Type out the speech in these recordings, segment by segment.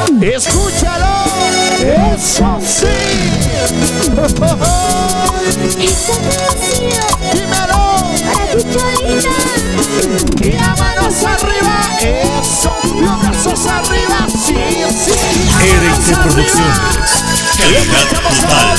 Escúchalo, eso sí. Esta canción Dímelo. para tu cholita. Y las manos arriba, eso. Los brazos arriba, sí, sí. RT Producciones, calidad total.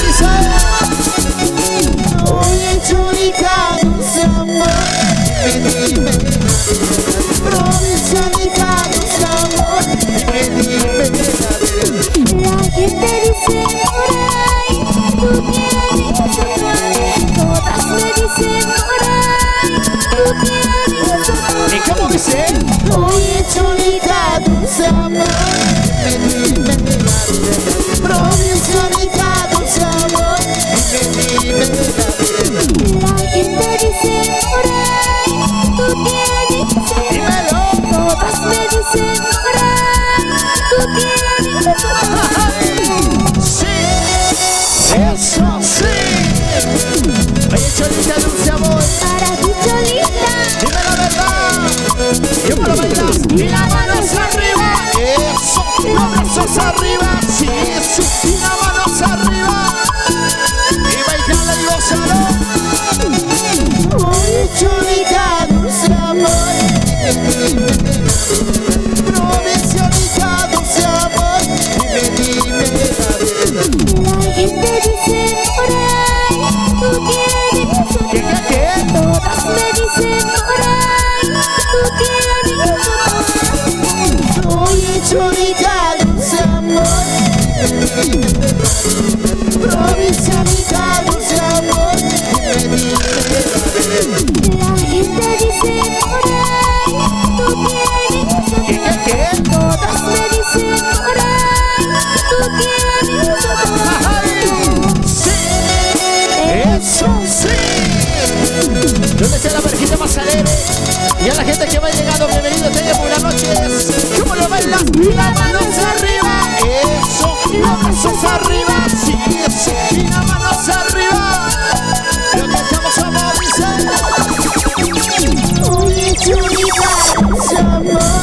Oye, cholita, dulce amor, dime, provincianita, dulce amor, dime. La gente dice por ahí, tú tienes otro. Todas me dicen por ahí, tú tienes otro. ¿Y cómo dice? Oye, cholita, dulce amor, dime, provincianita, dulce amor, dime. La gente dice por ahí, tú tienes otro. Dímelo. Todas me dicen por ahí, tú tienes otro. Sí, eso sí. Oye, cholita, dulce amor, Para tu cholita. dime la verdad. Yo me lo bailas y las manos arriba. Eso, los brazos arriba. Sí, sí, y las manos arriba. Y bailala y gózalo. Oye, cholita, dulce amor, provincianita, dulce amor, dime. La gente dice por ahí, tú tienes otro. ¿Qué? Todas me dicen por ahí, tú tienes otro. Oye, cholita, dulce amor, provincianita, dulce amor, dime. La gente dice por ahí, tú tienes otro. ¿Qué? Todas me dicen por ahí, tú tienes otro. ¡Ay! Sí, eso sí. ¿Dónde está la parejita más alegre? Y a la gente que va llegando, bienvenidos, tengan buenas noches. ¿Cómo lo bailas? Y las manos arriba, eso, los brazos arriba, sí, sí, y las manos arriba. Lo que estamos amor, dice. Oye, chulita, dulce amor,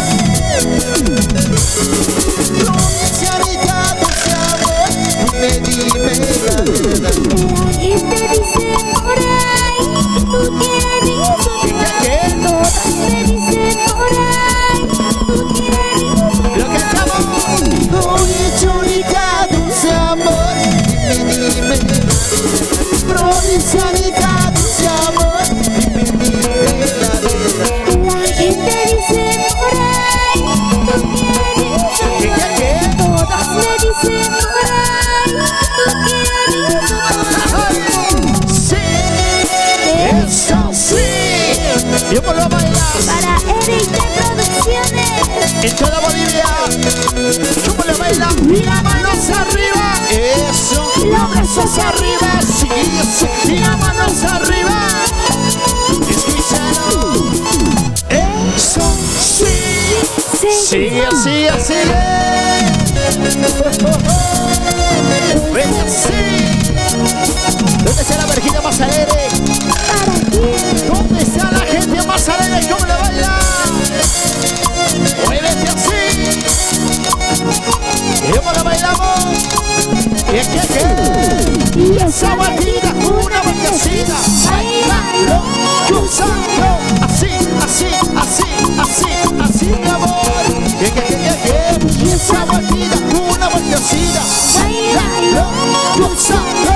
provincianita, dulce amor, dime la verdad. La gente dice por ahí, tú tienes otro. ¿Qué? Todas me dicen por ahí, tú tienes otro. Lo que estamos. Oye, chulita, dulce amor, dime. Provincianita, dulce amor, dime la verdad. La gente dice por ahí, tú tienes otro. ¿Qué? Todas me dicen por ahí, tú tienes otro. ¡Ay! Sí, eso sí. Yo me lo bailas Para RT Producciones. en toda Bolivia. ¿Cómo lo bailas? Y las manos arriba, eso, los brazos arriba, sí, sí, y las manos arriba. Escúchalo, eso sí. Sigue, sigue, sigue. Ven así. ¿Dónde está la verjita más alegre? ¿Para quién? ¿Dónde está la gente más alegre? ¿Cómo lo baila? Muévete así. ¿Y cómo lo bailamos? ¿Qué? Y esa vueltita, una vueltecita. Bailalo, cruzando. Así, mi amor. ¿Qué? Y esa vueltita, una vueltecita. Bailalo, cruzando.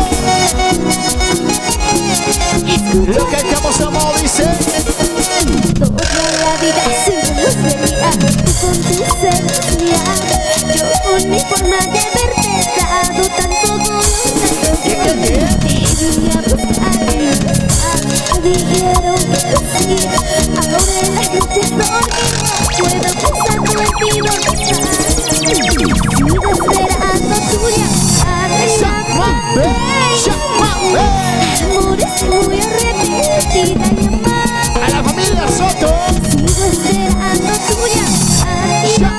Lo que estamos amor dice. Toda la vida sin luz sería tú con tu seducción. Yo con mi forma de verte dado tanto dolor. ¿Qué? Te vine a buscar libertad. Dijeron que sí. Ahora en las noches dormir puedo pensando en ti donde estás. Sigo esperando tu llamada y la amor es muy arrepentida llamada. A la familia Soto. Sigo esperando tu llamada y la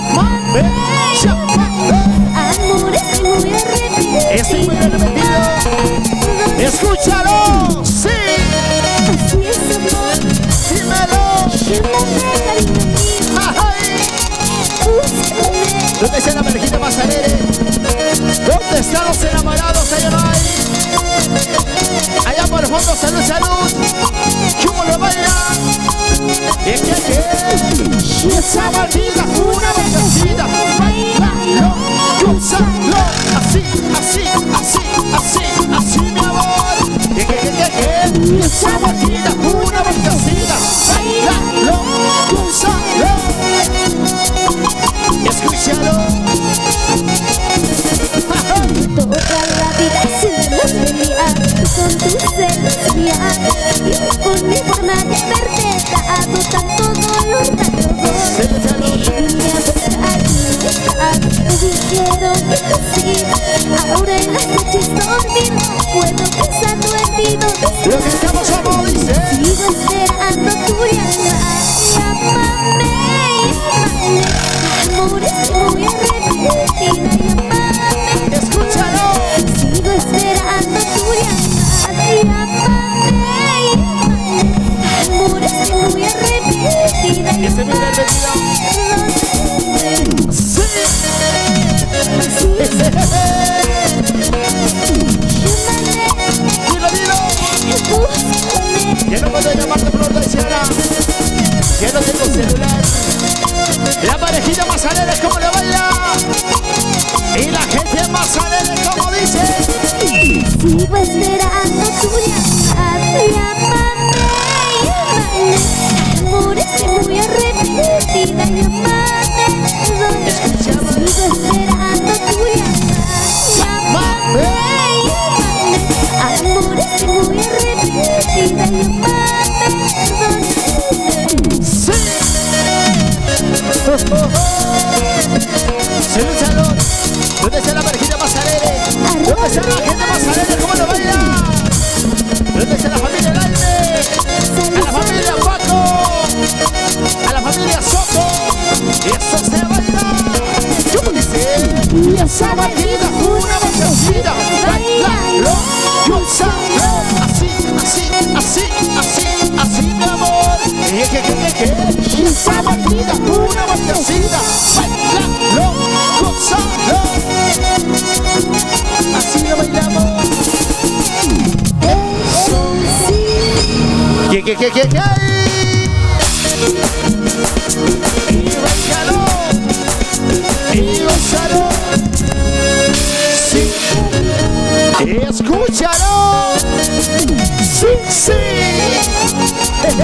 amor es muy arrepentida. Estoy muy arrepentido. Escúchalo. Sí. Así es amor. Dime más alegre. ¿Dónde están los enamorados? Allá va. Allá por el fondo, salud, salud. ¿Cómo lo baila? Y esa bandida, una bailecita. Bailalo, gózalo. Así, así, así, así, así, mi amor. Y esa bandida, una bailecita. Bailalo, gózalo. Escúchalo. Toda la vida seremos pelear con tus celos mías. Yo con mi forma de verte dado tanto dolor, tanto dolor. Vine a buscar me dijeron que sí. Ahora en las noches dormir no puedo pensando en ti. Lo que estamos como dice. Sigo esperando tu llamada. Llámame, llámame. Amor, estoy muy arrepentida. Llámame. Escúchalo. Sigo esperando tu llamada. Llámame, llámame. Amor, estoy muy arrepentida. Y ese mismo arrepentido. Sí. Dilo, dilo. Ya no puedo llamarte por otra Sierra. Ya no tengo celular. La parejita más alegre como lo baila. Y la gente más alegre como dice. Sigo esperando tu llamada. Llámame, llámame. Amor, estoy muy arrepentida. Llámame, perdóname. Sigo esperando tu llamada. Llámame, llámame. Amor, estoy muy arrepentida. Llámame, perdóname. Sí. Salud, salud. ¿Dónde está la parejita más alegre? ¿Dónde está la gente más alegre? ¿Cómo lo baila? ¿Dónde está la familia Laime? A la familia Paco. A la familia Soto. Y eso se baila. ¿Cómo dice? Y esa batida, una bailecita. Bailalo, gózalo. Así, así, así, así, así, mi amor. Y esa batida, una bailecita. Bailalo, gózalo. Así lo bailamos. Eso sí. ¿Qué? Y bailalo. Y gózalo. Sí. Escúchalo. Sí, sí. Esta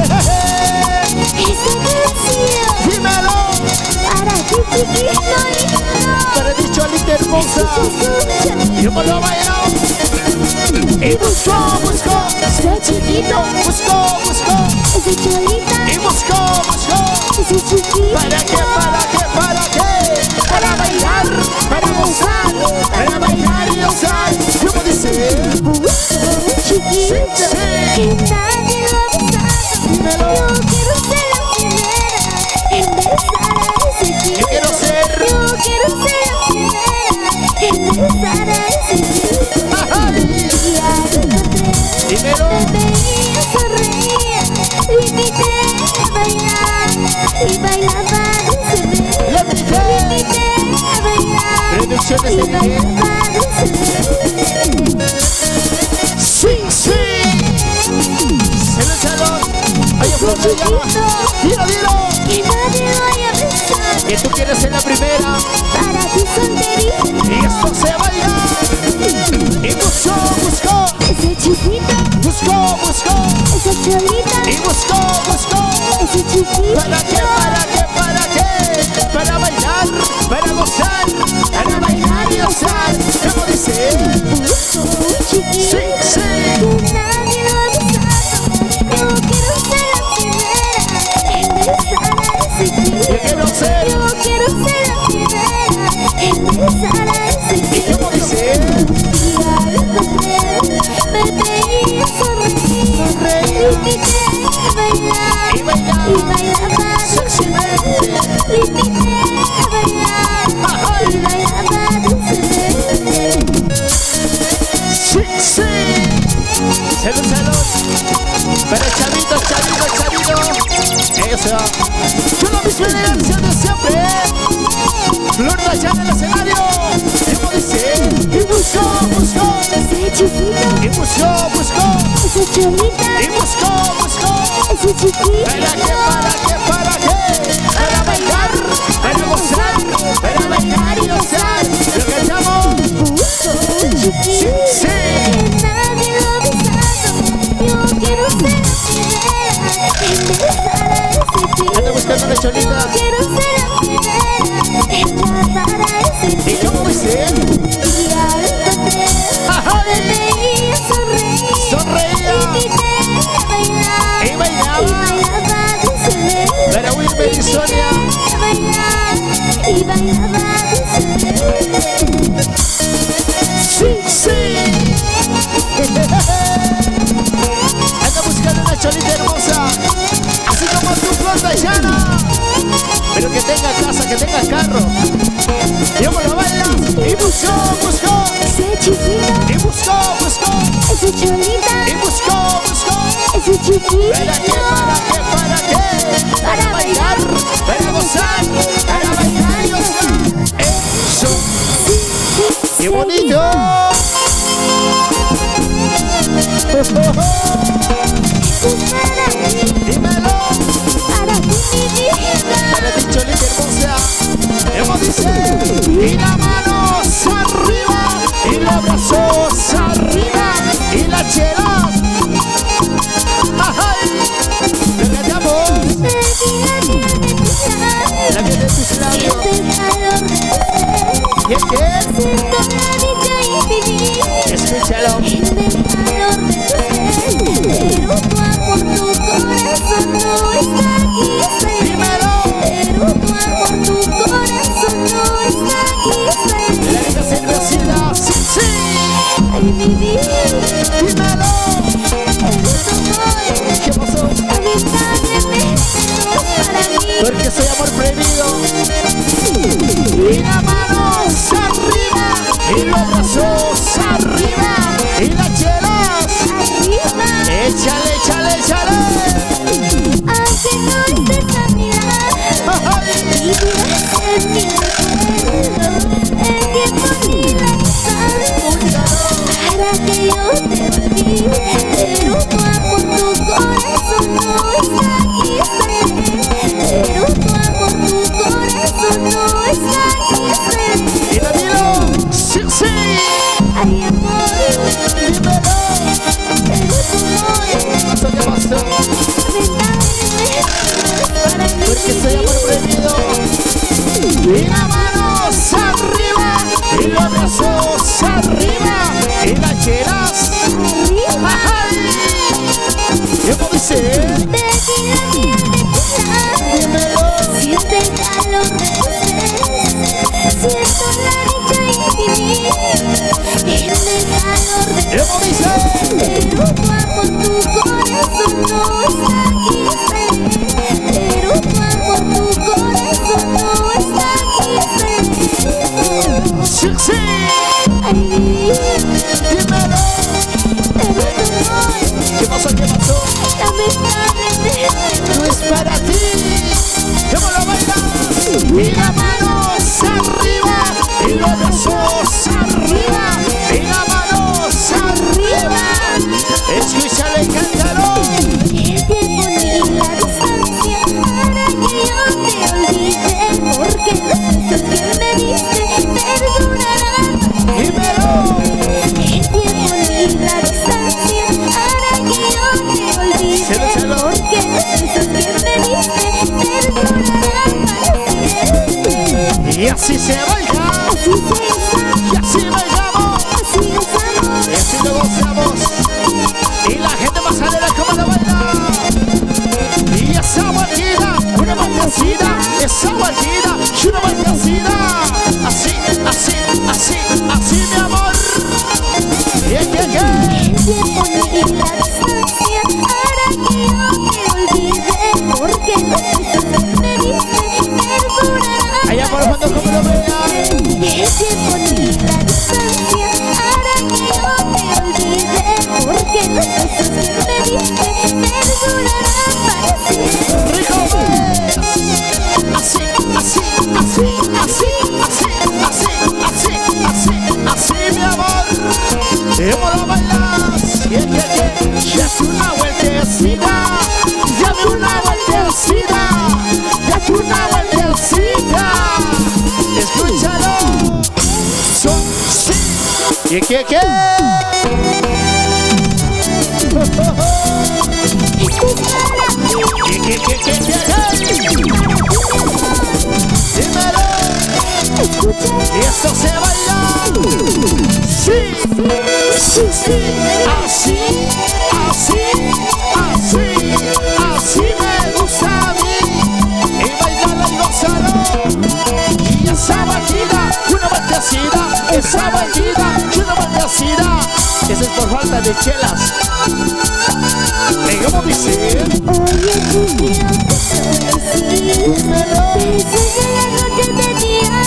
canción Dímelo. para ti, chiquito lindo. Para ti, cholita hermosa. Yo me lo bailo. Y busco. Ese chiquito, Busco. ese cholita, Y busco. ese chiquito. ¿Para qué? Para bailar, para gozar, para bailar y gozar. ¿Cómo dice? Busco un chiquito Sí. que nadie lo ha besado. Dímelo. Yo quiero ser la primera en besar a ese chiquito. Yo quiero ser. Yo quiero ser la primera en besar a ese chiquito. Ay. Y al encontré, Dímelo. me veía, sonreía, lo invité a bailar y bailaba dulcemente. Lo invité. Lo invité a bailar Producciones y de bailaba dulcemente. Sí. Salud. Oye, Flor, te llama. Dilo. Que nadie vaya a besar Que tú quieres ser la primera. para ti solterita. Y esto se baila. Y busco. Ese chiquito, Busco. esa cholita, Y busco. ese chiquito. ¿Para qué? Para bailar, para gozar, para bailar y gozar. ¿Cómo dice? Busco un chiquito Sí. que nadie lo ha besado. Yo quiero ser la primera en besar a ese chiquito. Yo quiero ser. Yo quiero ser la primera en besar a ese ¿Y chiquito. cómo dice? Y al encontré, me veía sonreír, lo invité a bailar Y bailar. y bailaba Sexymente. lo invité a bailar y bailaba dulcemente. Sí. Salud. Para chavitos. Eso. Yo la misma elegancia de siempre. Flor allá en el escenario. chiquito, y buscó, esa cholita, y buscó. ese chiquito. ¿Para qué? Para bailar, para gozar, para bailar y gozar. Lo que echamos. Busco un chiquito, Sí. que nadie lo ha besado. Yo quiero ser la primera en besar a ese chiquito. Anda buscando la cholita. Yo quiero ser la primera en agarrar a ese ¿Y cómo chiquito. dice? Y al encontrar, Ajá. me veía sonreír. Sonreía. Invité a bailar. Y bailaba. Y bailaba dulcemente. Para Wilmer y Sonia. A bailar. Y bailaba dulcemente. Sí. Anda buscando una cholita hermosa, así como tu flota llana, pero que tenga casa, que tenga carro. Y cómo lo bailas. Y buscó. Ese chiquito, Y buscó. ese cholita, Y buscó. ese chiquito. ¿Para qué? Para bailar, para gozar, para bailar y gozar. Eso. ¡Qué bonito! Dímelo. Para ti, mi vida. Para ti, cholita hermosa. Hemos dice. Y la manos arriba. Y los brazos arriba. Y la chela. ¡Ay! ¡Lo cantamos! La piel de tus labios. ¿Y es que? Escúchalo. Dímelo. La rica cervecita. Sí. Dímelo. ¿Qué pasó? Porque soy amor prohibido. Y las manos arriba. Y los brazos arriba. Y las chelas. Échale. Aunque no estés a mi lado, Ay. y dirás en mi recuerdo, el tiempo ni la distancia, para que yo te olvide, pero tu amor, tu corazón no está aquí, pero tu amor, tu corazón no está aquí, Y Danilo. Sí. ay amor, Dímelo. pero tu amor, ¿Qué pasó? Porque soy amor prohibido. Y las manos arriba. Y los brazos arriba. Y las chelas. Ay. ¿Cómo dice? Dímelo. Siente el calor de tus besos, siento la dicha infinita, en el calor de ¿Cómo dice? pero tu amor, tu corazón no está aquí, pero tu amor, tu corazón no está aquí, Sí. ay mi vida, Dímelo. pero tu amor, ¿Qué pasó? lamentablemente No es para ti. ¿Cómo lo bailas? Y las manos arriba. Y los brazos arriba. Y las manos arriba. Escúchale, cántalo. el tiempo ni la distancia para que yo te olvide, porque los besos que me diste perdurarán. Dímelo. El tiempo ni la distancia para que yo te olvide, Célalo. porque los besos que me diste perdurarán para siempre. Y así se baila. Así se usa, Y así bailamos. así usamos. Y así lo gozamos. Y la gente más alegre como lo baila. Y esa batida, una batida, esa batida, y una batida. Así, mi amor. El tiempo ni la distancia hará que yo te olvide, porque los besos que me diste perdurarán. Allá por el fondo como lo vea. El tiempo ni la distancia hará que yo te olvide, porque los besos que me diste perdurarán para siempre. Rico, pues. Así, ¿Qué? Escúchame. Y esto se baila. Sí, sí, sí. Así, así, así, así me gusta a mí. Y bailarla y gozarlo. Y esa bandida, una bandecida. Esa bandida, una bandecida. Esa es por falta de chelas. ¿Cómo dice? Oye, tú quiero que soy dímelo. Desde la noche de día.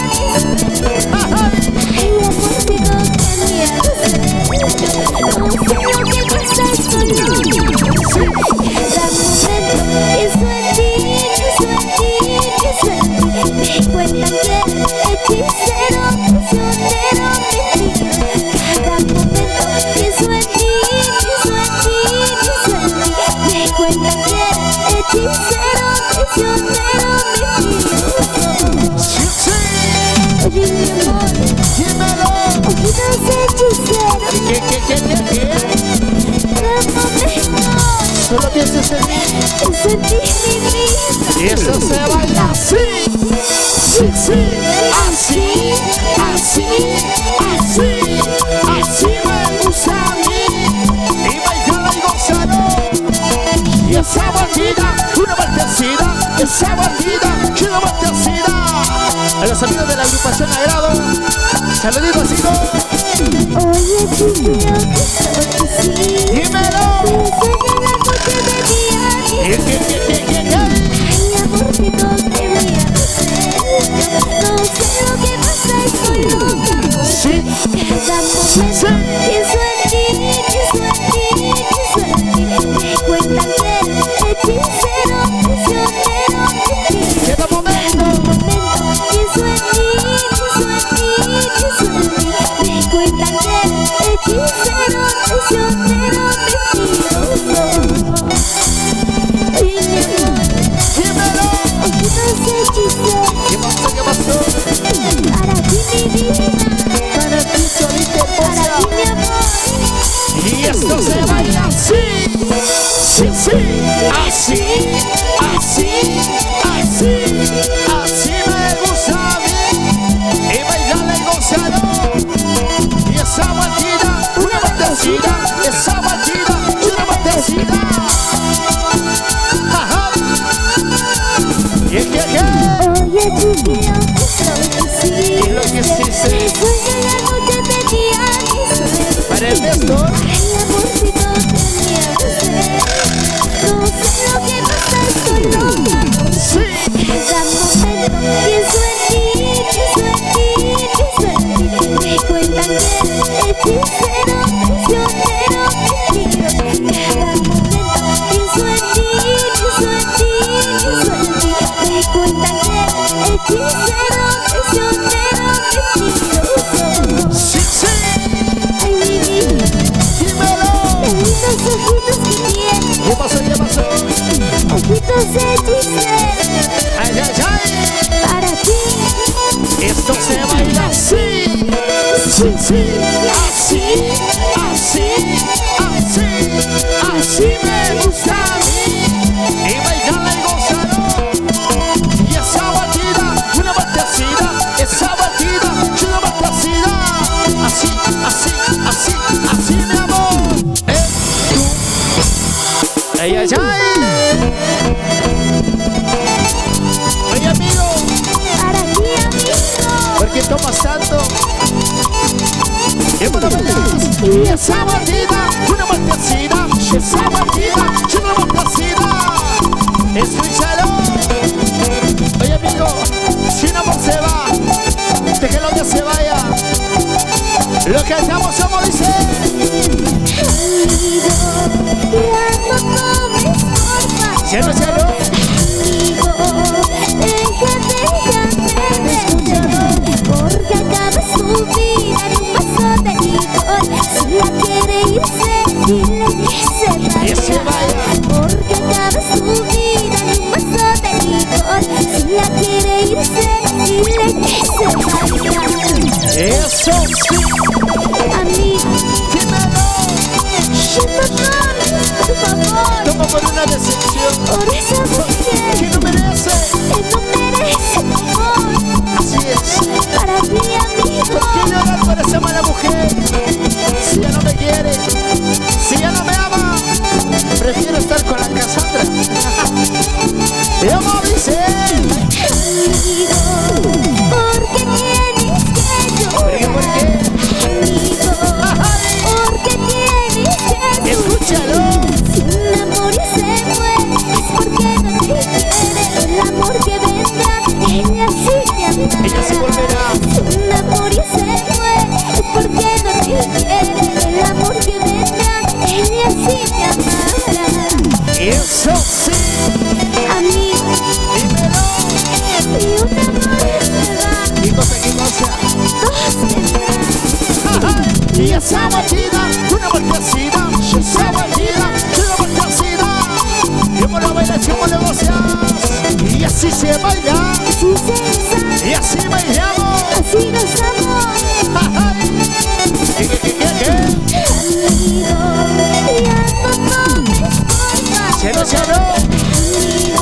Ay, amorcito, que miedo sé. No sé lo que pasa, estoy loca. Cada momento pienso en ti, pienso en ti, pienso en ti. Me cuentan que eres hechicero, prisionero, mentira. Cada momento pienso en ti, pienso en ti, pienso en ti. Me cuentan que eres hechicero, prisionero, mentiroso. Sí, sí. Oye, mi amor, Dímelo. ojitos hechiceros. ¿Qué? Cada momento Solo pienses en mí. pienso en ti, mi vida. Y eso se baila así. Sí, sí. Así, así, así. Así me gusta a mí. Y bailarla y gozarlo. Y esa bandida, una bandecida. Esa bandida, una bandecida. A los amigos de la agrupación Agrado, saluditos, chicos. Oye, tú quiero que soy así. Dímelo. Pienso en la noche de día. ¿Qué? Ay, amorcito, que miedo sé. No sé lo que pasa, estoy loca. Sí. Cada momento pienso en ti, pienso en ti, pienso en ti. Me cuentan que eres hechicero, prisionero, mentira. Cada momento. Pienso en ti, pienso en ti, pienso en ti. Me cuentan que eres hechicero, prisionero, mentiroso. Oye, mi amor, Dímelo. ojitos hechiceros. ¿Qué pasó? Para ti, mi vida. Para ti, solita Para hermosa. ti, mi amor. Y esto se baila así. Sí, sí. Así, así, así. Así me gusta a mí. Y bailarla y gozarlo. Y esa bandida, una bandecida. Esa bandida, una bandecida. Ajá. ¿Y qué? Oye, tú quiero que soy así. ¿Y lo que sí sé? Soy en la noche de día. Para el Néstor. Ay, amorcito, que miedo sé. No sé lo que pasa, estoy loca. Sí. Cada momento pienso en ti, pienso en ti, pienso en ti. Me cuentan que eres hechicero, prisionero, mentiroso. Cada momento pienso en ti, pienso en ti, pienso en ti. Me cuentan que eres hechicero, prisionero, mentiroso. Sí, sí. Ay, mi vida, Dímelo. qué lindos ojitos que tienes, ¿Qué pasó? ojitos hechiceros. Ay, ay, ay. Para ti, Esto se baila así. Sí, sí. Así, así, así. Así me gusta a mí. Y bailarla y gozarlo. Y esa batida, una batecida. Esa batida, una batecida. Así, así, así, así, mi amor. Tú. Ay, ay, ay. Oye, amigo, para ti, amigo. ¿por qué tomas tanto? ¿Qué me lo bailas? Y esa bandida, una bandecida. Esa bandida, una bandecida. Escúchalo. Oye, amigo, si un amor se va, déjalo que se vaya. Lo que hacemos somos, dice. Amigo, ya no tomes, porfa. Cielo, cielo. Amigo, déjame, porque acabas tu vida en un vaso de licor. Si la quiere irse, dile que se vaya. Porque acabas tu vida en un vaso de licor. Si la quiere irse, dile que se vaya. Eso sí. Amigo, una decepción. Por esa mujer Que no merece. que no merece mi amor. Así es. Para ti, amigo. ¿Por qué llorar por esa mala mujer? Si ya no me quiere, si ya no me ama, prefiero estar con la Cassandra. Y como dice, Amigo, ¿por qué tienes que llorar? ¿por qué? Amigo, ¿por qué tienes que llorar? Escúchalo. Si un amor ya se fue, es porque no te quiere. El amor que vendrá, ella sí te amará. Ella sí volverá. Si un amor ya se fue, es porque no te quiere. El amor que vendrá, ella sí te amará. Eso sí. Amigo, Dímelo. si un amor se va, ¿Qué cosa, qué cosa? dos vendrán. Y esa batida, una volteacida. Esa batida, una volteacida. Como lo bailas, como lo gozas. Y así se baila. Así se usa, Y así bailamos. así gozamos. ¿Qué? Amigo, ya no tomes por favor. Cero. Amigo,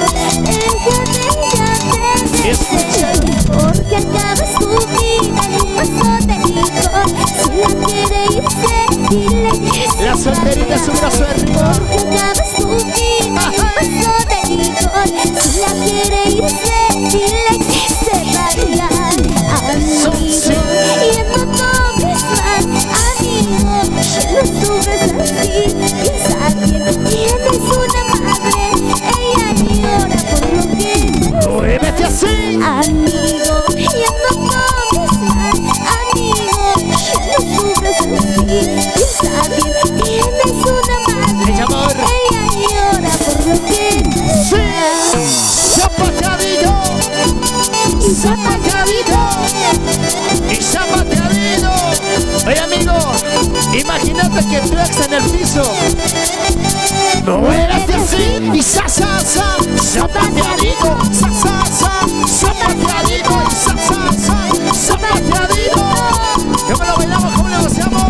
déjame Escúchalo. porque acabas tu vida en un paso de licor. Si la quiere irse, dile que se La solterita es un brazo arriba. porque acabas tu vida en un paso de licor. Si la quiere irse, dile que se vaya. Amigo, ya no tomes más. Amigo, ya no subes así. Piensa bien, tienes una madre. Ella llora por lo que Muévete así. amigo, ya no tomes más. Amigo, ya no subes así. Piensa bien, tienes una madre. Echa amor. Ella llora por lo que Sí. Zapateadillo. Zapateadillo. Y zapateadillo. Oye, amigo, imagínate que tu ex en el piso. Muévete así. Y zapateadillo. Zapateadillo. Y zapateadillo. ¿Cómo lo bailamos? ¿Cómo lo gozamos?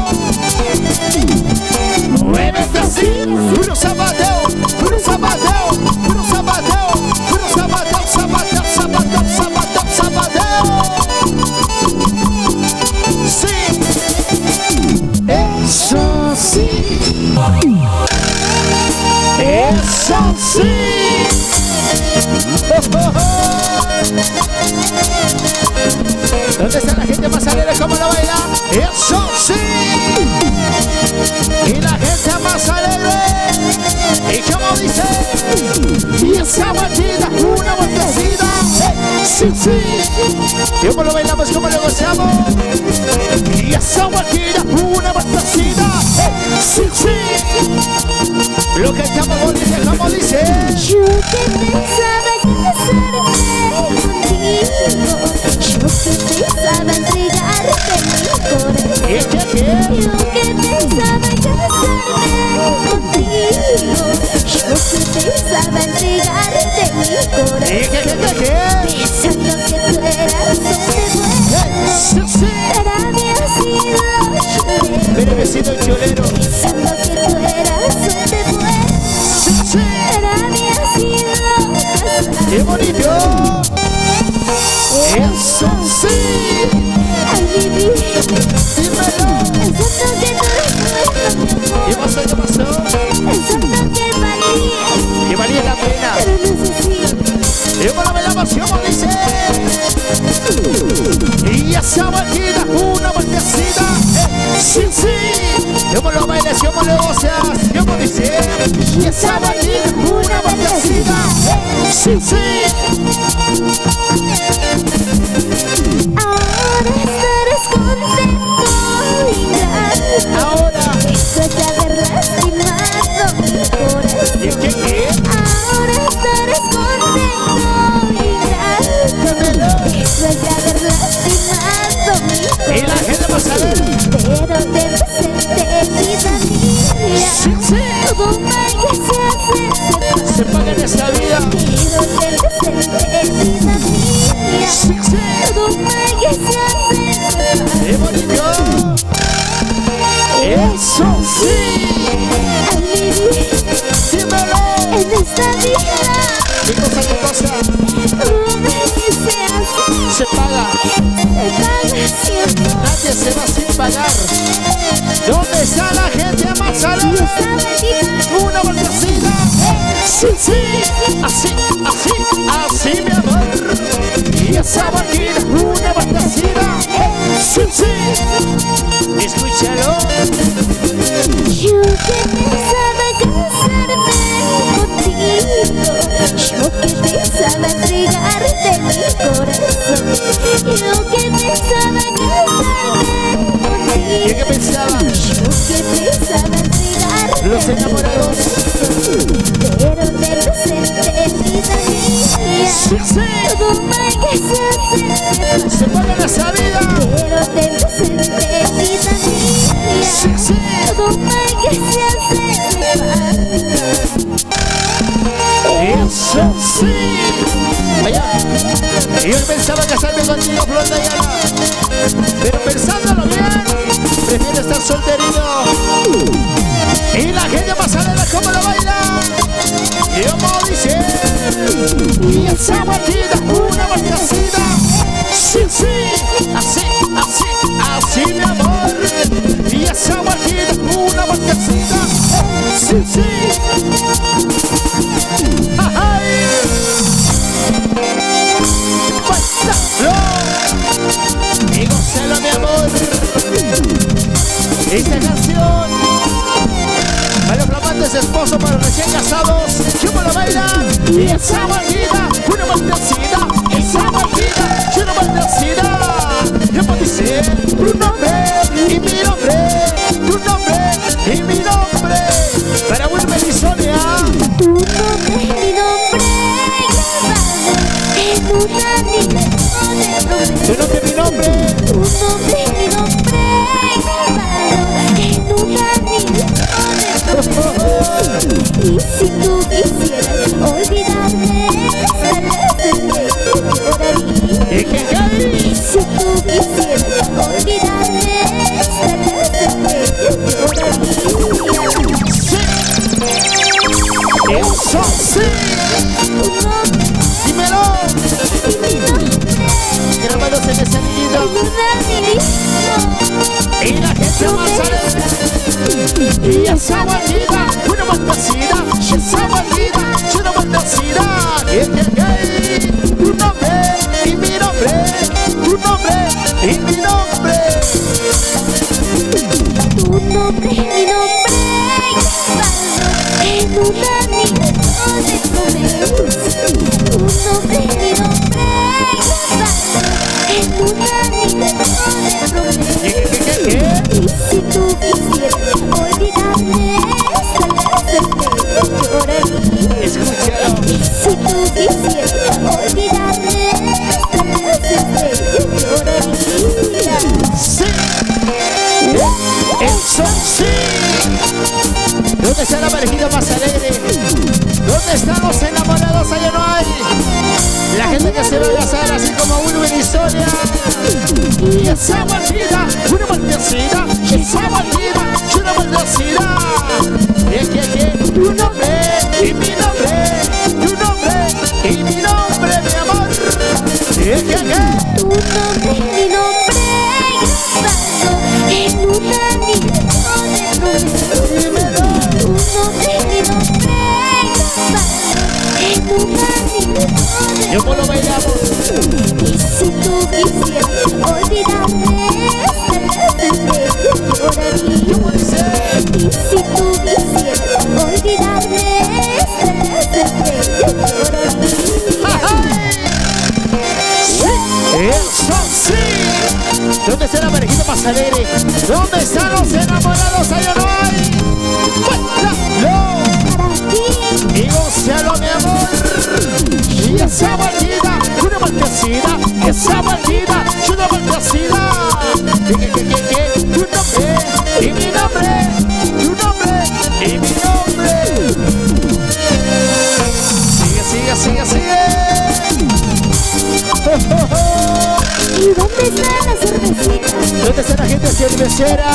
Muévete así. Puro zapateo. Puro zapateo. Puro zapateo. Puro zapateo. Zapateo. Zapateo. Zapateo. Zapateo. Sí. Eso sí. Eso sí. ¿Dónde está la gente más alegre? ¿Cómo lo baila? Eso sí. Y la gente más alegre. ¿Y cómo dice? Y esa batida, una vueltecita. Sí, sí. ¿Cómo lo bailamos? ¿Cómo lo gozamos? Y esa batida, una vueltecita. Sí, sí. Lo que estamos dice, ¿cómo dice? yo que pensaba casarme contigo. Yo que pensaba entregarte mi corazón. ¿Y qué? Yo que pensaba casarme contigo. Yo que pensaba entregarte mi corazón. ¿Y qué? Pensando que tú eras donde Sí, sí. para mí ha sido chulero. Mire, besito chulero. Pensando que tú eras donde Sí, sí. para mí ha sido casar. ¡Qué bonito! ¡Eso sí! Al vivir ¡Dímelo! pensando que tú eres nuestro, mi ¿Qué amor. pasó? ¿Qué pasó? Pensando que valía, Que valía la pena. pero no es así. Y bueno, bailamos, ¿cómo dice? Y esa batida, una vueltecita. Sí, sí. ¿Cómo lo bailas? ¿Cómo lo gozas? ¿Cómo dice? Y esa batida, una vueltecita. Sí, sí. Ahora estarás contento y grande. Ahora. Después de haber lastimado mi corazón. ¿Y qué? Ahora estarás contento y grande. Dímelo. Después de haber lastimado mi Y la corazón. gente va a saber. Pero debes sentir vida mía. Sí, sí. Todo mal que se hace Se paga en esta vida. pero debes sentir vida mía. ¿Qué cosa, qué cosa? Se paga. Nadie se va sin pagar. ¿Dónde está la gente más alegre? Una vueltecita. Sí, sí. Así, así, así, mi amor. Y esa vaquita, una vueltecita. Sí, sí. Escúchalo. Yo que pensaba casarme contigo, yo que pensaba entregarte mi corazón, yo que pensaba casarme contigo, ¿Y qué pensaba? yo que pensaba entregarte Los enamorados. pero de presente vida mía, Sí, sí. todo mal que se hace, Se pagan esa vida. pero de presente vida mía, Sí, sí. todo mal que se hace, Eso sí. Allá. Y yo pensaba casarme contigo, Flor de Ayala. Pero pensándolo bien, prefiero estar solterito. Y la gente más alegre como lo baila. Y como dice. Y esa batida, una batidacita. Sí, sí. Así, así, así, mi amor. Y esa batida, una batidacita. Sí, sí. ¡Ay! ¡Bailalo! Y gózalo, mi amor. Esta canción para los flamantes esposos, para los recién casados. ¿Cómo lo bailan? Y esa batida, una batidacita. Esa batida, una batidacita. Yo puedo decir tu nombre y mi nombre. Tu nombre y mi nombre. Para Wilmer y Sonia. tu nombre y mi nombre grabado en un anillo de promesa. Tu nombre y mi nombre. Tu nombre y mi nombre grabado en un anillo de promesa. Y si tú quisieras olvidarme, lloraría. ¿Y qué hay? Y si tú quisieras olvidarme, lloraría. Sí. Eso sí. Tu nombre Dímelo. y mi nombre Grabados en ese en anillito. un anillo. Y la gente más alegre. Y esa batida, una batidacita. Esa batida, una batidacita. Tu nombre y mi nombre. Tu nombre y mi nombre. Tu nombre y mi nombre grabado en un anillo de promesa. Tu nombre y mi nombre grabado en un anillo de promesa. ¿Qué? Y si tú quisieras olvidarme, lloraría. Escúchalo. Y si tú quisieras olvidarme, lloraría. Sí. Eso sí. ¿Dónde está la parejita más alegre? ¿Dónde están los enamorados? Allá no hay. La gente que se va a casar así como Wilmer y Sonia. Y esa batida, una batidacita. Esa batida, una batidacita. ¿Qué? Tu nombre y mi nombre. Tu nombre y mi nombre, mi amor. ¿Qué? Tu nombre y mi nombre grabado en un anillo de promesa. Dímelo. Tu nombre y mi nombre grabado en un anillo de ¿Y cómo lo bailamos? promesa. Y si tú quisieras olvidarme, lloraría. ¿Cómo dice? Y si tú quisieras olvidarme, lloraría. ¡Eso sí! ¿Dónde está la parejita más alegre? ¿Dónde están los enamorados? ¡Allá no hay! ¡Bailalo! Y gózalo, mi amor. Y esa batida, una batidacita. Esa batida, una batidacita. ¿Qué? Tu nombre y mi nombre. Tu nombre y mi nombre. Sigue. ¿Y dónde está la cervecita? ¿Dónde está la gente cervecera?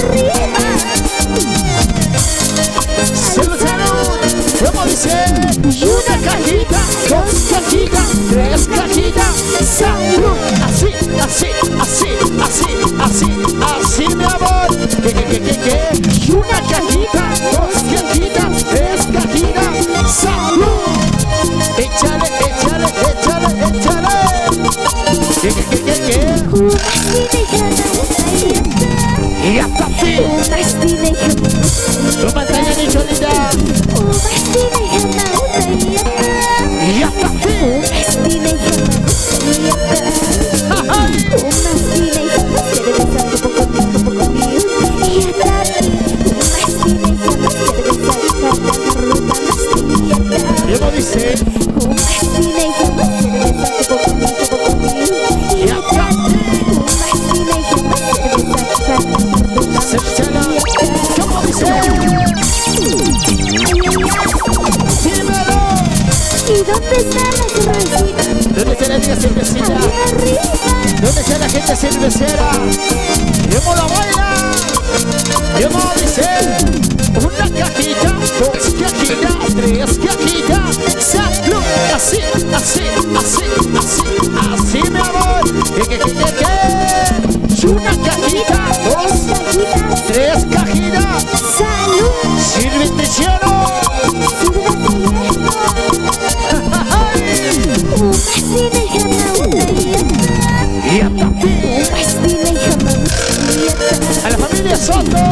Arriba. ¡Salud! ¿Cómo dice? Y una cajita, dos cajitas, tres cajitas. Salud. Así, así, así, así, así, así, mi amor. ¿Qué? Y una cajita, dos cajitas, tres cajitas. Salud. Échale, échale, échale, échale. ¿Qué? Y hasta aquí. Tu pantalla ni cholita. Y hasta aquí. ¿Cómo dice? Y hasta aquí. ¿Cómo dice? Dímelo. ¿Y dónde está la cervecita? ¿Dónde está la tía cervecera? Arriba. ¿Dónde está la gente cervecera? ¿Cómo la baila? ¿Cómo dice? Una cajita, dos cajitas, tres cajitas. Salud. Así, así, así, así, así, mi amor. ¿Qué? Una cajita, dos cajitas, tres cajitas. Salud. Sírvete lleno. Y hasta aquí. A la familia Soto.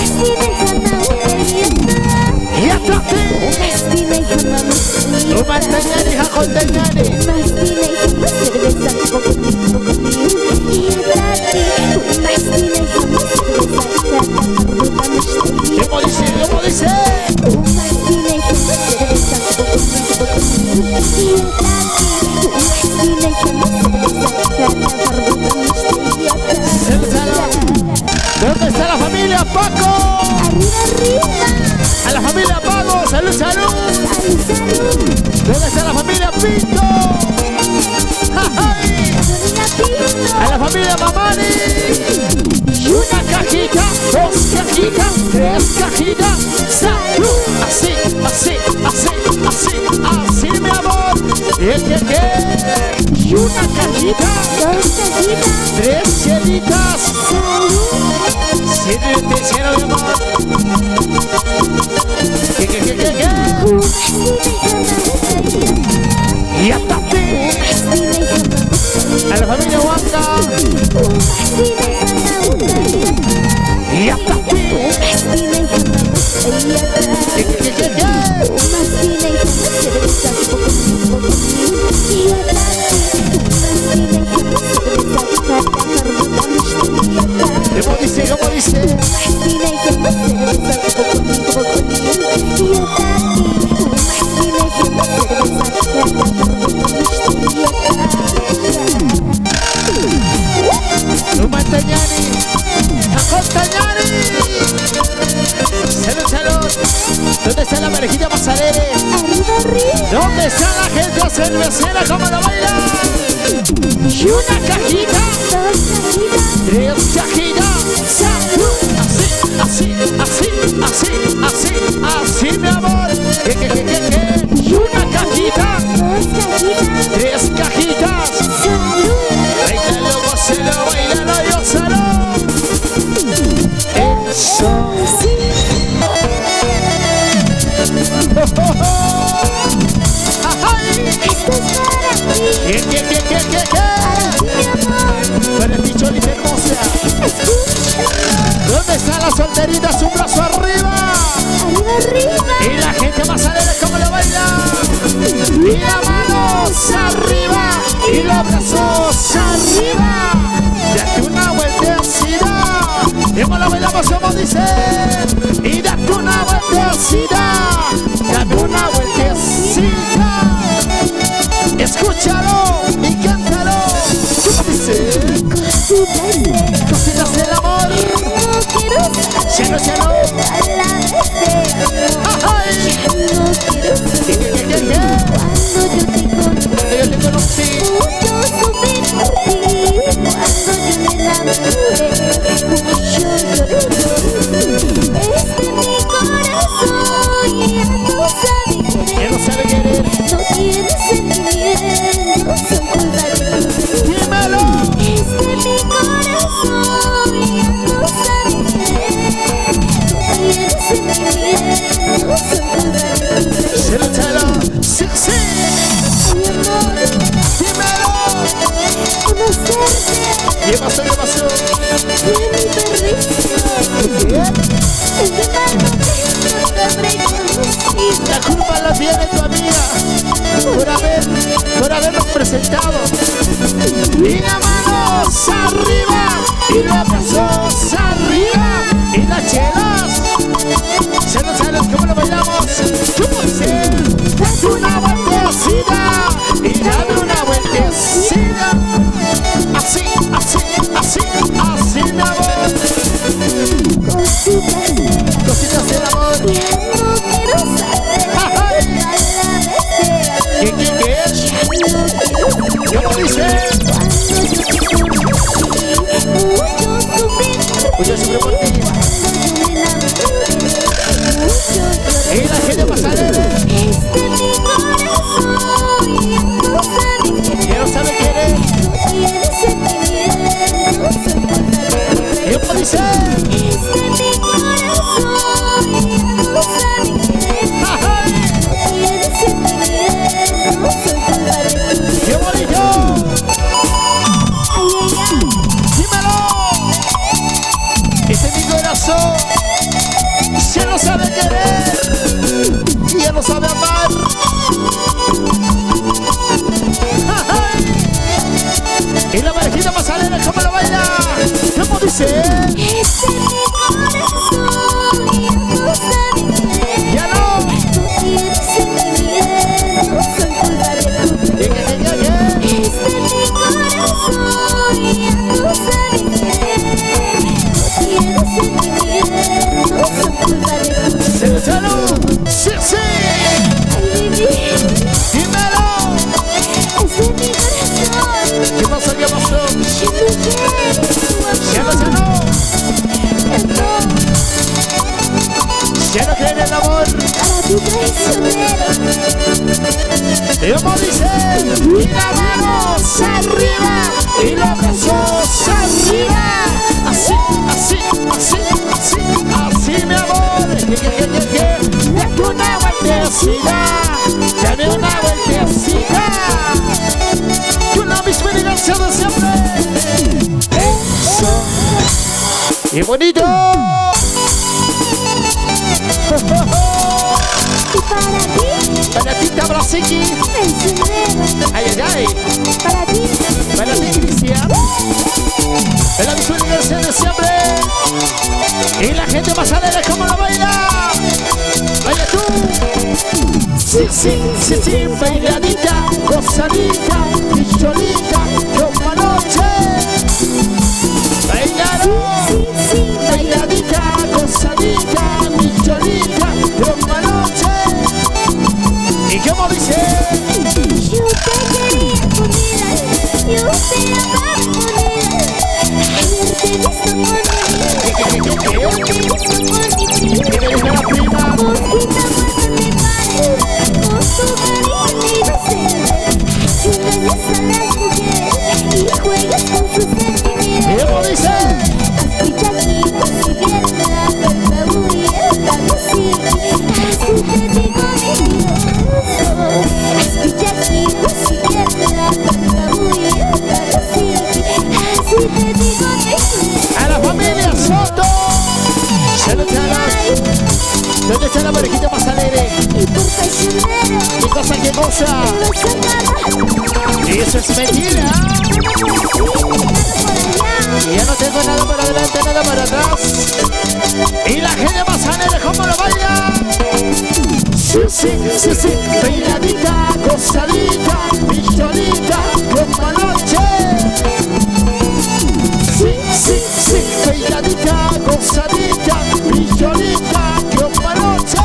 Y hasta aquí. Tu mantañani, jacontañani. ¿Cómo dice? ¿Cómo dice? ¿Dónde está la familia Paco? A la familia Paco, salud, salud. ¿Dónde está la familia Pinto? A la familia Mamani. Y una cajita, dos cajitas, tres cajitas. Salud. Así, así, así, así, así, mi amor. ¿Qué? Y una cajita, tres chelitas. Sírvete lleno de amor. ¿Qué? Y hasta aquí. A la familia Huanca. Y hasta aquí. ¿Qué? ¿Cómo dice? ¿Cómo dice? Tu mantañani, jacontañani. Salud, salud. ¿Dónde está la parejita Mazarere? ¿Dónde está la gente cervecera? ¿Cómo la baila? Y una cajita, tres cajitas. Salud. Así, así, así, así, así, así, mi amor. ¿Qué? Y una cajita, tres cajitas. Bailalo, gózalo, bailalo, gózalo. Eso. ¿Qué? Para ti, Cholita hermosa. ¿Dónde están las solteritas? Un brazo arriba. Y la gente más alegre, ¿cómo lo baila? Y las manos arriba. Y los brazos arriba. Date una vueltecita. Y cómo lo bailamos, como dice. Y date una vueltecita. Date una vueltecita. Escúchalo y cántalo. ¿Cómo dice? Cositas del amor. Cielo, cielo. ¡Ay! Cuando yo te conocí. Él no sabe querer. La culpa la tiene tu amiga por habernos presentado. Y las manos arriba y los brazos arriba y las chelas. Se nos sale cómo lo bailamos. ¿Cómo dice? Date una vueltecita y dame una vueltecita. Así, así, así, así mi amor. Cositas del amor. ¿Qué? ¿Cómo dice? Pues yo sufrí por ti. Y la gente más alegre. Quiero saber quién es. ¿Cómo dice? ¡Qué bonito! ¡Dímelo! Este es mi corazón. Si él no sabe querer y él no sabe amar. Y la parejita más alegre, ¿cómo lo baila? ¿Cómo dice? Este es mi corazón y no sabe querer. ¡Ya no! Tú quieres ser mi bien, no soy culpa de tu querer. Este es mi corazón y no sabe querer. Tú quieres ser mi bien, no soy culpa de tu querer. ¡Salud! ¡Sí, sí! Ay, baby, ¡Dímelo! este es mi corazón. ¿Qué pasó? ¿Qué pasó? Yo no quiero tu ¡Ya no, amor. ya no! No, ¡Ya no creen en el amor! para ti traicionero. ¿Y cómo dice? Y las manos arriba y los brazos arriba. Así, así, así, así, así mi amor. ¿Qué? Date una vueltecita, dame una vueltecita. Yo la misma elegancia de siempre. Eso. ¡Qué bonito! Y para ti, Tabrasiki. traicionero. Ay, ay, ay. Para ti, Cristian. En la misma elegancia de siempre. Y la gente más alegre, ¿cómo lo baila? Baila tú. Sí, sí, sí, sí, bailadita, gozadita, picholita, como anoche. Bailaron, bailadita, gozadita, picholita, como anoche. ¿Y cómo dice? yo te quería con él, yo te amaba con él. Ayer te he visto con él, yo te he visto con mi ¿Qué me dice la prima? mosquita muerta me pare, con tu cariño me iba a hacer. Si engañas a las mujeres y juegas con sus sentimientos. ¿Y cómo dice? Escucha aquí, si vienes la verdad muy así te digo mi Dios. Escucha aquí, si vienes la verdad muy así te digo mi Dios. A la familia Soto. ¿Dónde está la parejita más alegre? Y por traicionero, ¿Qué cosa, qué cosa? no sé nada. Y eso es mentira. Y ya no tengo nada para adelante, nada para atrás. Y la gente más alegre, ¿cómo lo baila? Sí, sí, sí, sí. Bailadita, gozadita, picholita, como anoche. Sí, sí, sí. Bailadita, gozadita, picholita, como anoche.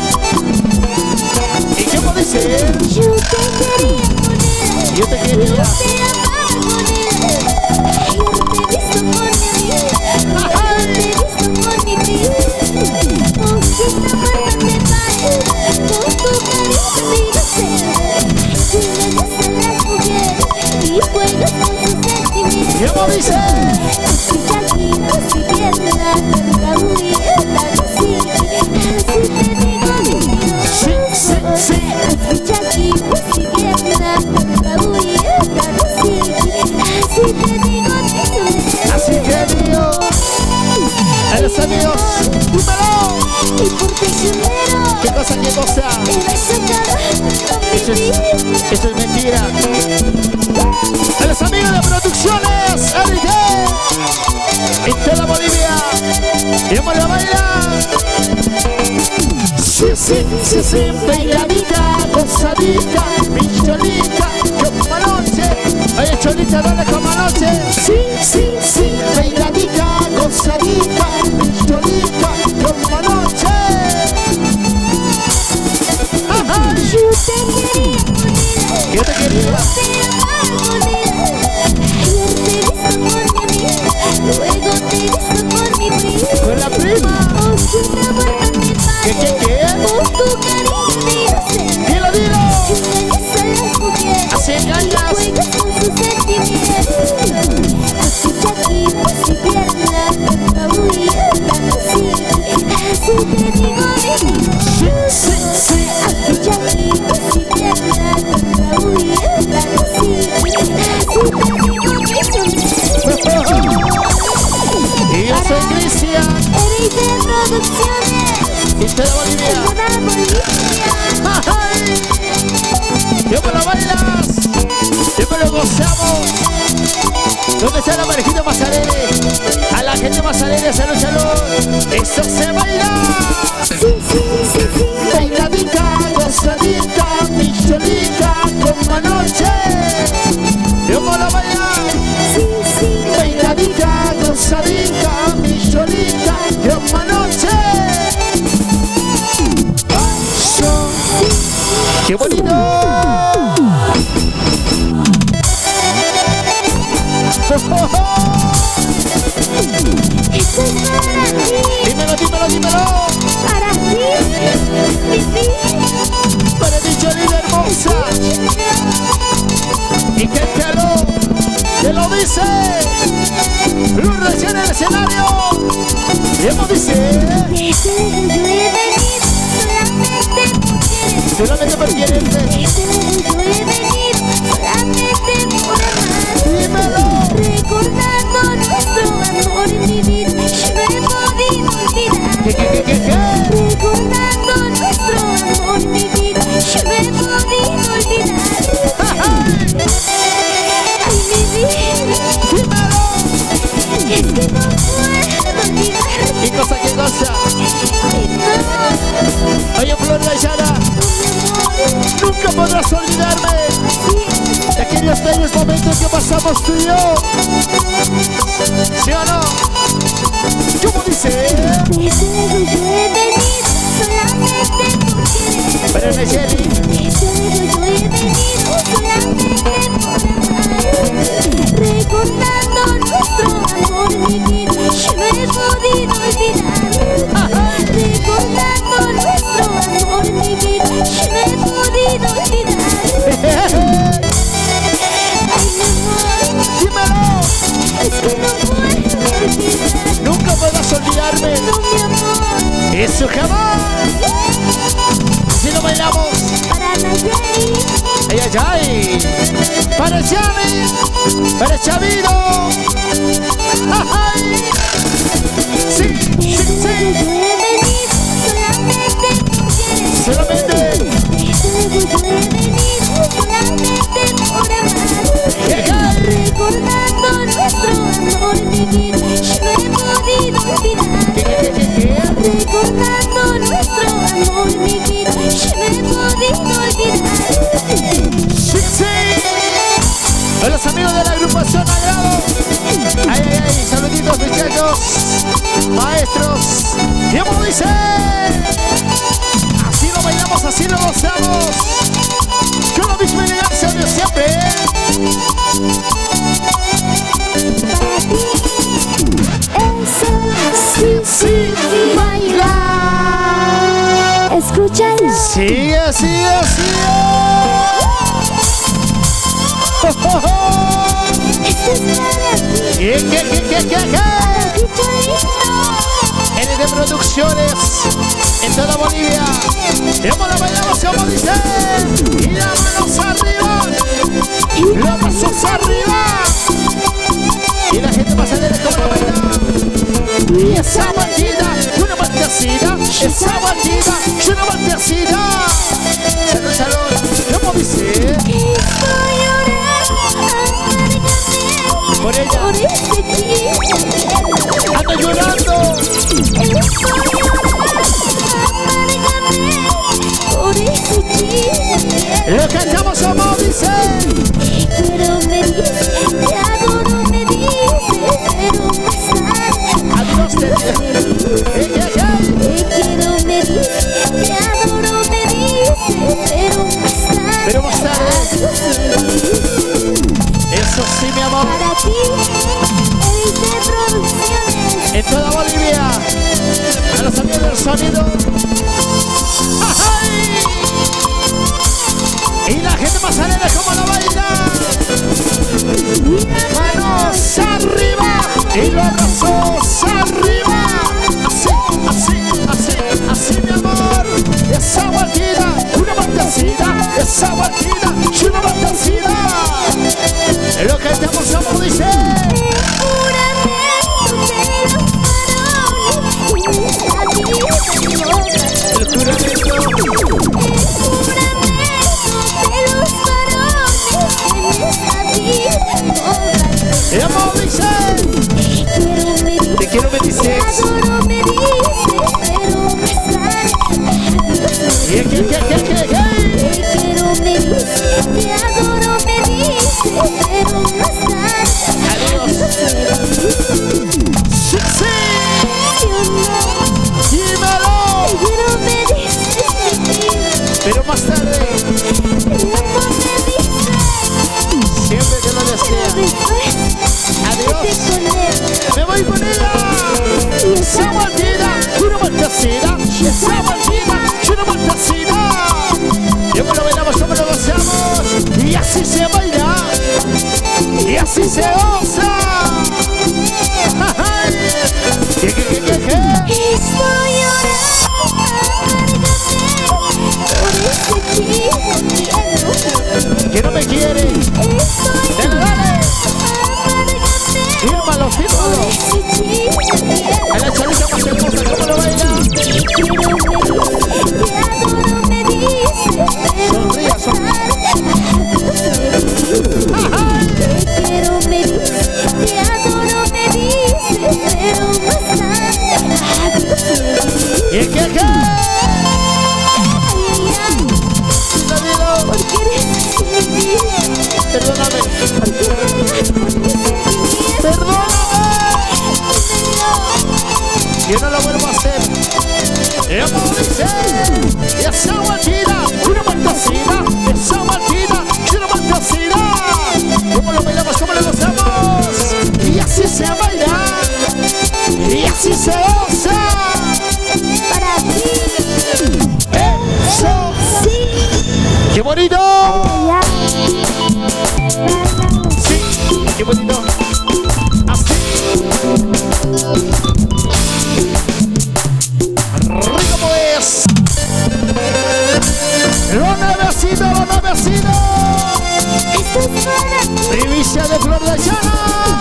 ¿Y cómo dice? Yo te quería con él, Yo te quería. te amaba con él. Ayer te he visto con mi amigo, te he visto con mi amigo. Mosquita muerta me pare, con tu cariño me iba a hacer. Si engañas a las mujeres y juegas con sus sentimientos. ¿Cómo dice? Escucha aquí, si vienes la verdad muy así te digo mi Dios. Sí, sí, sí. Escucha aquí, si vienes la verdad muy así te digo mi Dios. Así que Dios, a los amigos cosa. Esto es mentira. A los amigos de producciones RD en toda Bolivia. Y vamos a bailar. Sí, sí, sí, sí, bailadita, gozadita, mi cholita, como anoche. Oye, cholita, dale como anoche. Sí, sí, sí, bailadita, gozadita, mi cholita, como anoche. Yo te quería. Luego te hizo por mi prima. Con la prima. ¿Qué? Por tu cariño inocente. Dilo, dilo. Engañas a las mujeres. Así engañas. Juegas con sus sentimientos. Así Shakira, así pierna, muy así te digo mi. Sí, sí, sí. Así Shakira, así pierna, muy así te digo mi. Y yo soy Cristian. RD Producciones. Y toda Bolivia. Toda Bolivia. ¡Ay! ¡Yo me lo bailas! ¡Yo me lo gozamos! ¿Dónde está la parejita más alegre? A la gente más alegre, salud, salud. ¡Eso se baila! Sí, sí, sí, sí. Bailadita, gozadita, mi cholita, como anoche. ¡Yo me lo bailas! Sí, sí. Bailadita, gozadita, mi cholita, como anoche. ¡Eso! ¡Qué bonito! Esto es para ti. Dímelo, dímelo, dímelo. Para ti. Para ti, cholita hermosa. Y que te lo dice. Luz recién en el escenario. Y hemos dice. Desde yo he venido solamente por quererte. Solamente por quererte. Desde yo he venido solamente por amar. Dímelo. Recordando nuestro amor en mi vida, yo no he podido olvidar. ¿Qué? Recordando nuestro amor en mi vida, yo no he podido olvidar. Ay, mi vida, Dímelo. es que no puedo olvidar. ¿Qué cosa, qué cosa? Ay, no, Oye, Flor Rayada, nunca podrás olvidarme de aquellos bellos momentos que pasamos tú y yo. ¿Sí o no? ¿Cómo dice? desde yo he venido solamente por quererte. Pero Nayeli, Desde yo he venido solamente por amar. Recordando nuestro amor en mi vida, yo no he podido olvidar. Recordando nuestro amor en mi vida, yo no he podido olvidar. Ay, mi amor, dímelo. es que no puedo olvidar. Nunca podrás olvidarme. No, mi amor, Eso jamás. Así lo bailamos. para Nayeli. Ay, ay, ay. Para el Xavi. Para el Chavito. Ay. Sí, sí, Desde sí. yo he venido solamente por quererte. Solamente. Desde yo he venido solamente por amar. Recordando nuestro amor en mi vida, yo no he podido olvidar. ¿Qué? Recordando nuestro amor en mi vida, yo no he podido olvidar. Sí, sí. A los amigos de la agrupación Agrado. Ay, ay, ay. Saluditos, muchachos. Maestros. ¿Y cómo dice? Así lo bailamos, así lo gozamos. Con la misma elegancia de siempre. Para ti, eso sí, sí, bailar. Escúchalo. Sigue, sigue, sigue. Esto es para ti. ¿Qué? Para ti, Cholito. RD Producciones en toda Bolivia. Y vamos a bailamos, como dice. Y las manos arriba. Las manos arriba. Y la gente va a salir como la baila. Y esa bandida, una bandecida. Esa bandida, una bandecida. vecina. Salud, salud. ¿Cómo dice? Estoy llorando Por ella. por este chico. Ando llorando. Estoy llorando por este chico. Lo que estamos somos, dice. Pero me dice, te adoro, me dice, pero más tarde. Adiós, te quiero, Me dice, te adoro, me dice, pero más tarde. Eso sí, mi amor. Para ti, Elite Producciones. En toda Bolivia. A los amigos del sonido. ¡Ay! Y la gente más alegre como la baila. Manos arriba. Y los brazos arriba. Así, mi amor. Esa vueltita, una vueltecita. Esa vueltita, una vueltecita. Es lo que estamos somos, dice. El juramento. ¡Emo, dice! Te quiero, me dices. Te adoro, me dice, pero más tarde. ¿Qué? Te quiero, me dice, te adoro, me dice, pero más tarde. Adiós. Sí, sí. Dímelo. Te quiero, me dice, Pero más tarde, siempre te lo desea. Adiós. Me voy con ella. Esa vueltita, una vueltecita. Esa vueltita, una vueltecita. Y como lo bailamos, como lo gozamos. Y así se baila. Y así se goza. ¿Qué? Estoy llorando Que no me quiere. Dale, dale. Fírmalo, fírmalo. A la chavita más hermosa, ¿cómo lo baila? Sonría, ¿Y qué? Dilo, Perdóname. Yo no lo vuelvo a hacer. ¡Emo, dice! ¡Esa vueltita! ¡Una vueltecita! ¡Esa vueltita! ¡Una vueltecita! ¿Cómo lo bailamos? ¿Cómo lo gozamos? Y así se baila. Y así se goza. Para ti. ¡Eso! Sí. ¡Qué bonito! Sí, qué bonito. Así. Rico pues. Los nuevecitos. Esto es para ti. Primicia de Flor de Llana.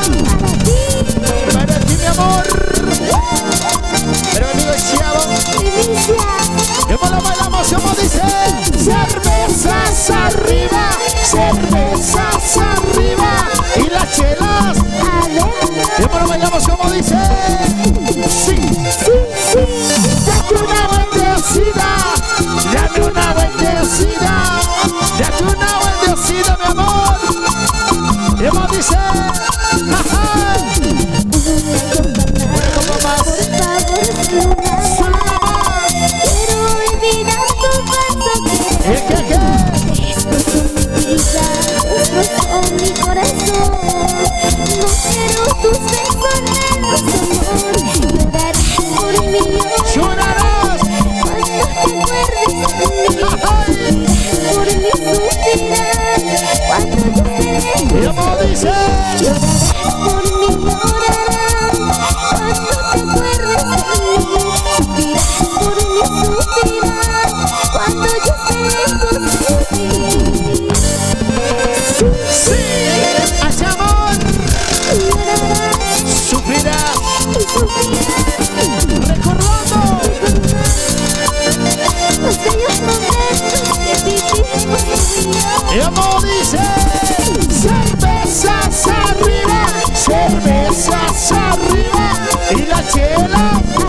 Para ti, mi amor. Pero mi amigo Chiavo. Primicia. ¿Cómo lo bailamos? ¿Cómo dice? Cervezas arriba. Cervezas arriba. Y las chelas. ¿Cómo lo bailamos? ¿Cómo dice? Sí. Date una vueltecita. Dame una vueltecita. Date una vueltecita, mi amor. ¿Cómo dice? Una copa más. Solo una más. Quiero olvidar tu falso querer. ¿Qué? Estos son mi vida, estos son mi corazón. No quiero tus besos negros, amor. Llorarás por mí. Sufrirás cuando yo esté lejos. ¿Cómo dice? Llorarás por mí, llorarás cuando te acuerdes de mí. Sufrirás por mí, sufrirás cuando yo esté lejos de ti. Sí, hacia amor. Llorarás Sufrirás. y sufrirás. Recordando. Los bellos chela.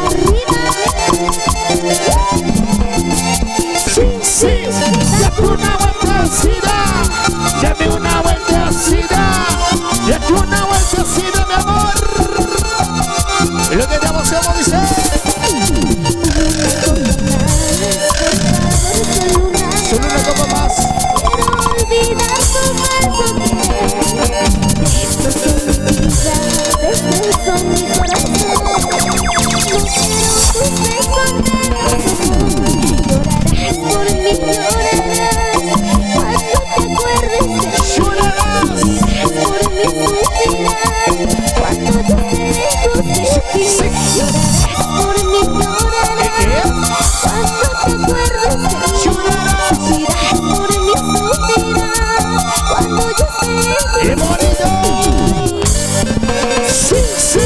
Sí, sí, date una vueltecita. Dame una vueltecita. Date una vueltecita, mi amor. Y lo que te hacemos dice. Solo una copa más. Quiero olvidar tu beso que desde mi corazón. No quiero tus besos llorarás por mí, llorarás cuando te acuerdes de mí. Llorarás por mí, sufrirás cuando yo esté lejos de ti. Llorarás por mí, llorarás cuando te acuerdes de mí. Llorarás por mí, sufrirás cuando yo esté lejos de ti. Sí, sí.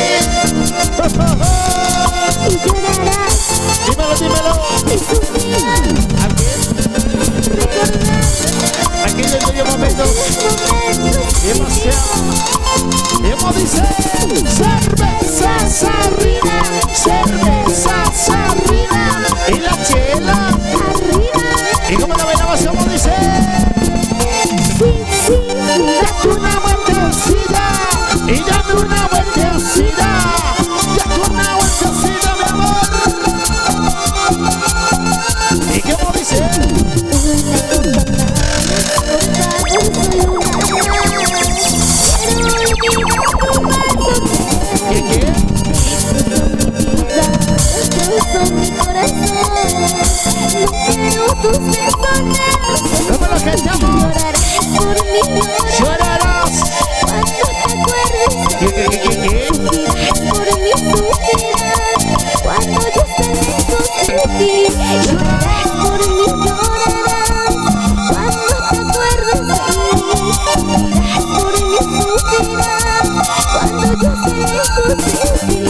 Y llorarás. Dímelo, dímelo. Y sufrirás. ¿A quién? Recordar Aquellos bellos momentos. Demasiado. ¿Cómo dice? Cervezas arriba. Cervezas arriba. Y la chela. arriba. ¿Y cómo la bailamos? ¿Cómo dice? Sí, sí. Date una vueltecita. Y dame una vueltecita. Date una vueltecita, mi amor. ¿Y cómo dice? ¿Qué, qué? Mi corazón, no quiero tus besos. No me lo callamos. Llorarás por mí, Llorarás. cuando te acuerdes de ¿Qué? Sufrirás por mí, sufrirás cuando yo esté lejos de ti. Llorarás por mí, llorarás cuando te acuerdes de mí. Sufrirás por mí, sufrirás cuando yo esté lejos de ti.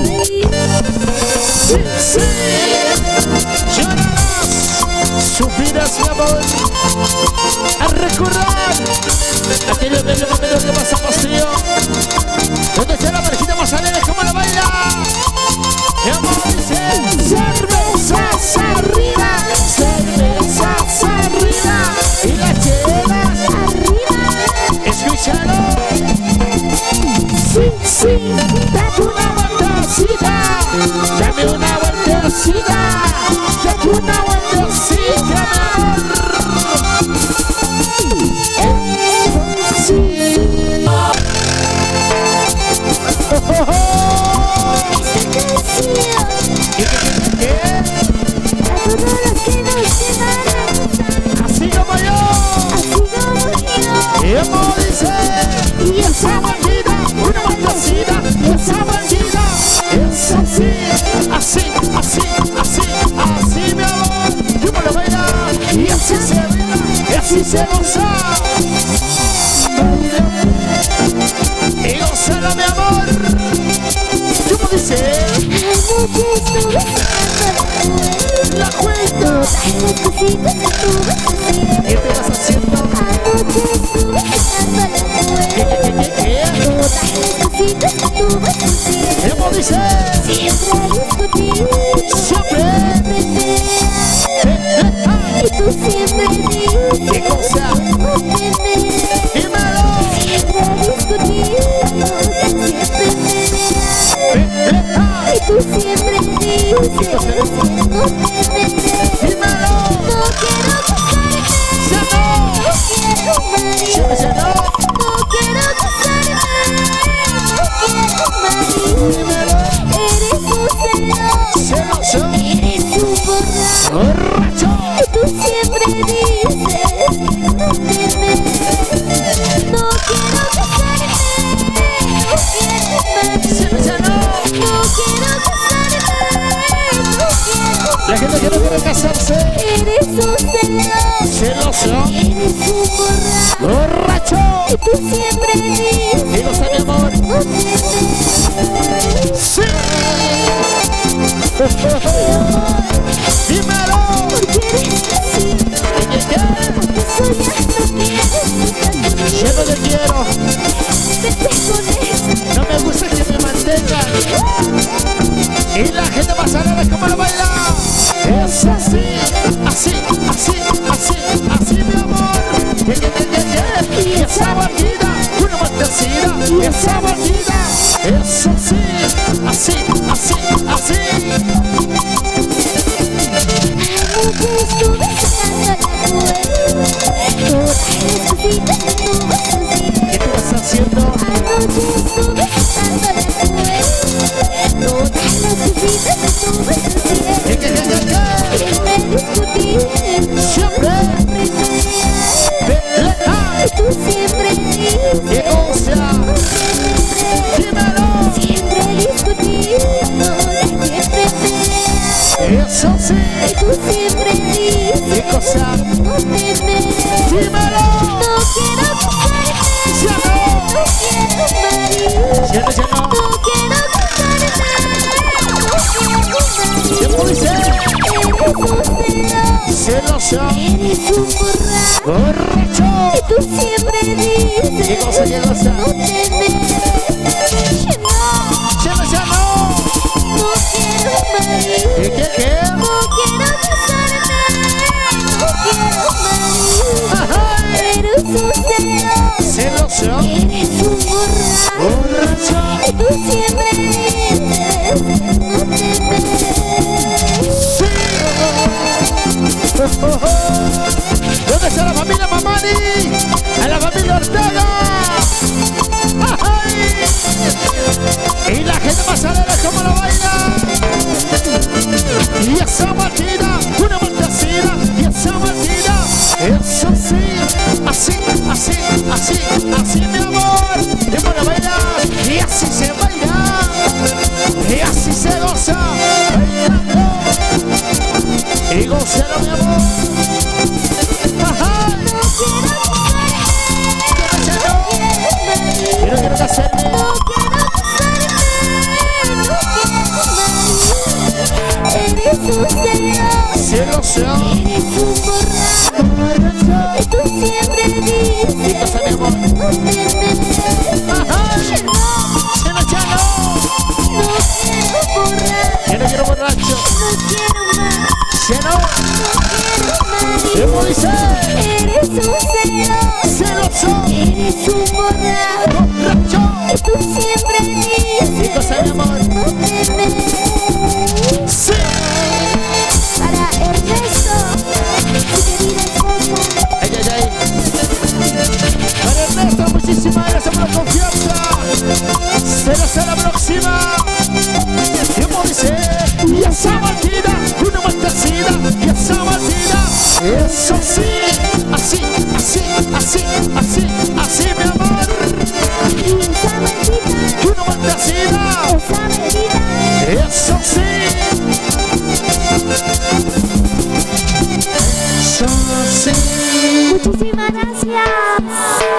Sí, sí. Llorarás. Sufrirás, mi amor. A recordar aquellos bellos momentos que pasamos, tío. ¿Dónde está la parejita más alegre? ¿Cómo la baila? ¿Qué amor dice? Cervezas arriba. Cervezas arriba. Y las chelas Arriba. escúchalo. Sí, sí. Date una vueltecita. Dame una vueltecita. Date una vueltecita, mi amor. Sí. Esta canción ¿Qué? a todos los que nos llevarán Así como yo. así como yo. ¿Y cómo dice? Y esa bandida, una vueltecita. Y esa bandida es así. Así, así, así, así, mi amor. ¿Cómo lo baila? Y así se baila. Y así se goza. Y gózala, mi amor. ¿Cómo dice? Anoche estuve soñando La cuento. todas las cositas que tú me hacías. ¿Qué te vas haciendo? Anoche estuve soñando ¿Qué? todas las cositas que tú me hacías. ¿Cómo dice? Siempre discutir, Siempre. y tú siempre dices ¿Qué cosa? no temer. Dímelo. Siempre discutir, siempre pelear. Y tú siempre dices no temer. Dímelo. No quiero casarme, Ya no. no quiero morir. Ya no. No quiero casarme, no quiero morir. Dímelo. Eres un celoso, Celoso. eres un borracho. Borracho. Y tú siempre dices no temer. No quiero casarme, no quiero morir. Ya no. No quiero casarme, no quiero La gente que no quiere casarse. Eres un celoso, Celoso. eres un borracho. Borracho. Y tú siempre dices Y lo sabe, amor. no temer. Sí. Dímelo. Porque eres así, ¿Qué? porque soñando quieres estar conmigo. Yo no te quiero. Vete con eso. No me gusta que me mantengan. Eso sí. Y tú siempre dices ¿Qué cosa? no te mereces. Dímelo. No quiero casarme. Ya no. No quiero marido. Ya no, ya no. No quiero casarme. No quiero ¿Qué dice? celoso. Celoso. Eres un borracho. Borracho. Y tú siempre dices ¿Qué cosa, qué cosa? no te mereces. Ya no, ya no. No quiero marido. ¿Qué? No quiero casarme. No quiero marido. Ajá. Eres un celoso. Celoso. Eres un borracho. Borracho. Y tú siempre dices no te mereces. ¿Dónde está la familia Mamani? ¡A la familia Ortega! ¡Ay! Y la gente más alegre, ¿cómo lo baila? Y esa Martina, una fantasía. Y esa Martina, eso sí. Así, así, así, así, mi amor. ¿Cómo lo bailas? Y así se baila. Y así se goza. Bailando. Y gózalo, mi amor. Ajá. Quiero casarme. Eres un Celoso. Eres un borracho. Y tú siempre dices ¿Qué pasa, mi amor? no te mereces. Ajá. No quiero borracho. Quiero borracho. No quiero más. Ya no. No quiero ¿Cómo dice? Eres un Celoso. Eres un borracho. Borracho. Y tú siempre dices ¿Qué cosa, mi amor? no te mereces. Sí. Para Ernesto, tu querida esposa. Ay, ay, ay. Para Ernesto, muchísimas gracias por la confianza. Será hasta la próxima. ¿Cómo dice? Y esa Martina, una fantasía. Y esa Martina, eso sí. Así, así, así, así, así, mi amor. Y esa maldita, Una fantasía. esa medida. Eso sí. Eso sí. Muchísimas gracias.